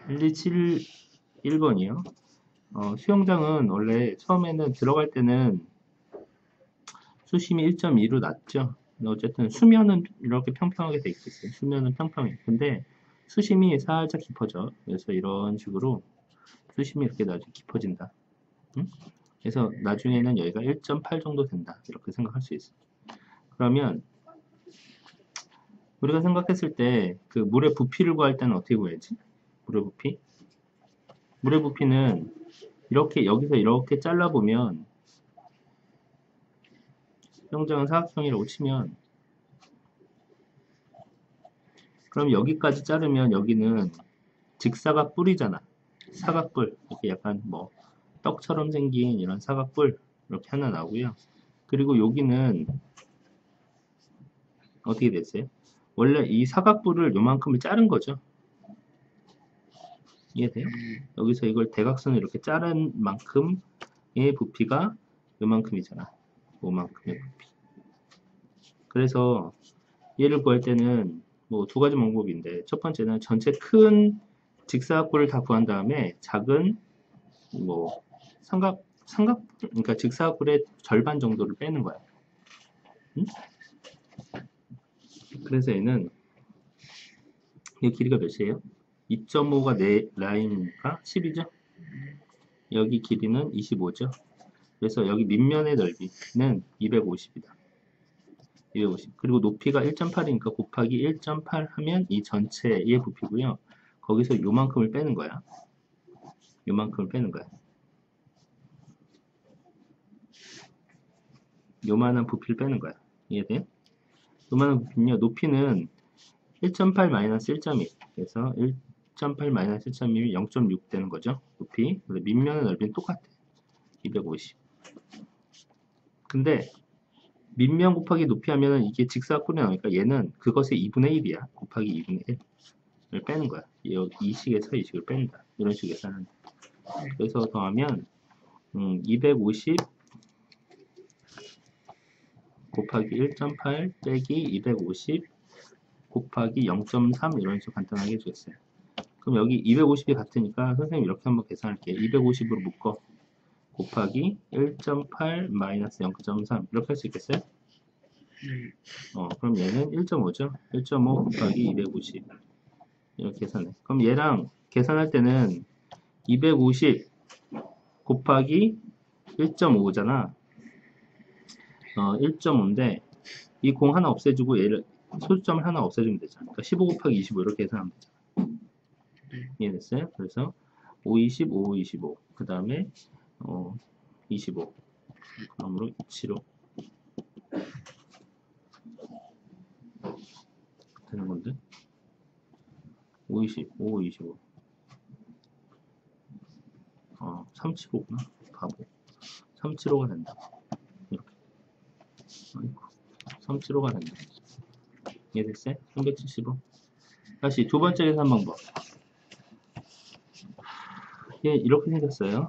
1271번이요. 수영장은 원래 처음에는 들어갈 때는 수심이 1.2로 낮죠. 근데 어쨌든 수면은 이렇게 평평하게 돼 있겠어요. 수면은 평평해. 근데 수심이 살짝 깊어져. 그래서 이런 식으로 수심이 이렇게 나중에 깊어진다. 응? 그래서 나중에는 여기가 1.8 정도 된다. 이렇게 생각할 수 있어. 그러면 우리가 생각했을 때 그 물의 부피를 구할 때는 어떻게 구해야지? 물의 부피? 물의 부피는 이렇게 여기서 이렇게 잘라보면 수영장은 사각형이라고 치면 그럼 여기까지 자르면 여기는 직사각 뿔이잖아. 사각뿔 이렇게 약간 뭐 떡처럼 생긴 이런 사각뿔 이렇게 하나 나오고요. 그리고 여기는 어떻게 됐어요? 원래 이 사각뿔을 요만큼을 자른 거죠. 이해돼요? 여기서 이걸 대각선을 이렇게 자른 만큼의 부피가 요만큼이잖아. 요만큼의 부피. 그래서 얘를 구할 때는 뭐 두 가지 방법인데 첫 번째는 전체 큰 직사각뿔을 다 구한 다음에 작은 뭐 삼각 그러니까 직사각뿔의 절반 정도를 빼는 거야. 응? 그래서 얘는 이 길이가 몇이에요? 2.5가 네 라인이니까 10이죠? 여기 길이는 25죠? 그래서 여기 밑면의 넓이는 250이다. 250. 그리고 높이가 1.8이니까 곱하기 1.8 하면 이 전체의 부피고요. 거기서 요만큼을 빼는 거야. 요만큼을 빼는 거야. 요만한 부피를 빼는 거야. 이해돼? 요만한 부피는요. 높이는 1.8 마이너스 1.2. 그래서 1.8 마이너스 1.2면 0.6 되는 거죠. 높이. 근데 밑면의 넓이는 똑같아. 250. 근데 밑면 곱하기 높이 하면은 이게 직사각뿔이 나오니까 얘는 그것의 2분의 1이야. 곱하기 2분의 1을 빼는 거야. 이 식에서 이 식을 뺀다. 이런 식에서 하는데. 그래서 더하면 250 곱하기 1.8 빼기 250 곱하기 0.3 이런 식으로 간단하게 해주겠어요. 그럼 여기 250이 같으니까 선생님 이렇게 한번 계산할게요. 250으로 묶어 곱하기 1.8 마이너스 0.3 이렇게 할 수 있겠어요? 그럼 얘는 1.5죠? 1.5 곱하기 250 이렇게 계산해. 그럼 얘랑 계산할 때는 250 곱하기 1.5잖아. 1.5인데 이 공 하나 없애주고 얘를 소수점을 하나 없애주면 되잖아. 그러니까 15 곱하기 25 이렇게 계산하면 되잖아. 이해됐어요? 그래서 5, 20, 5, 25. 그 다음에 25. 그러므로 275 되는 건데 5, 20, 5, 25. 375구나. 바보. 375가 된다. 이렇게. 아이고. 375가 된다. 이해됐어요? 375. 다시 두 번째 계산 방법. 얘 이렇게 생겼어요.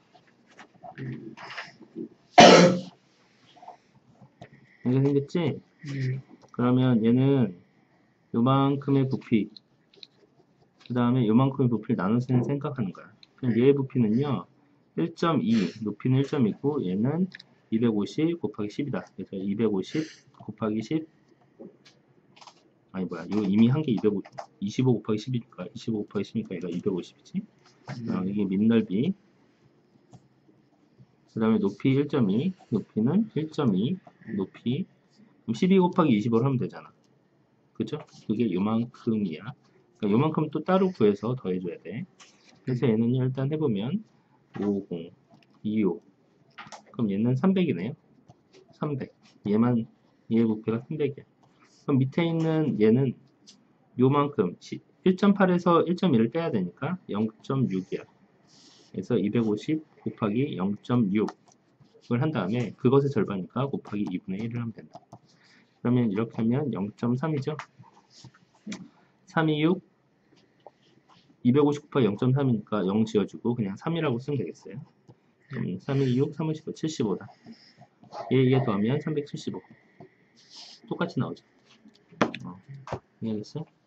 이렇게 생겼지? 그러면 얘는 요만큼의 부피 그 다음에 요만큼의 부피를 나눠서 생각하는 거야. 그럼 얘의 부피는요 1.2 높이는 1.2고 얘는 250 곱하기 10이다. 그래서 250 곱하기 10 아니 뭐야 이거 이미 한 게 25 곱하기 10이니까 25 곱하기 10이니까 얘가 250이지. 이게 밑넓이 그 다음에 높이 1.2 높이는 1.2 높이 그럼 12 곱하기 25를 하면 되잖아. 그죠? 그게 요만큼이야. 그러니까 요만큼 또 따로 구해서 더해줘야 돼. 그래서 얘는 일단 해보면 50, 25 그럼 얘는 300이네요. 300 얘의 부피가 300이야. 그럼 밑에 있는 얘는 요만큼 1.8에서 1.1을 빼야 되니까 0.6이야. 그래서 250 곱하기 0.6을 한 다음에 그것의 절반이니까 곱하기 2분의 1을 하면 된다. 그러면 이렇게 하면 0.3이죠. 326 250 곱하기 0.3이니까 0 지어주고 그냥 3이라고 쓰면 되겠어요. 그럼 326, 35, 75다. 얘 더하면 375. 똑같이 나오죠. 이해했어?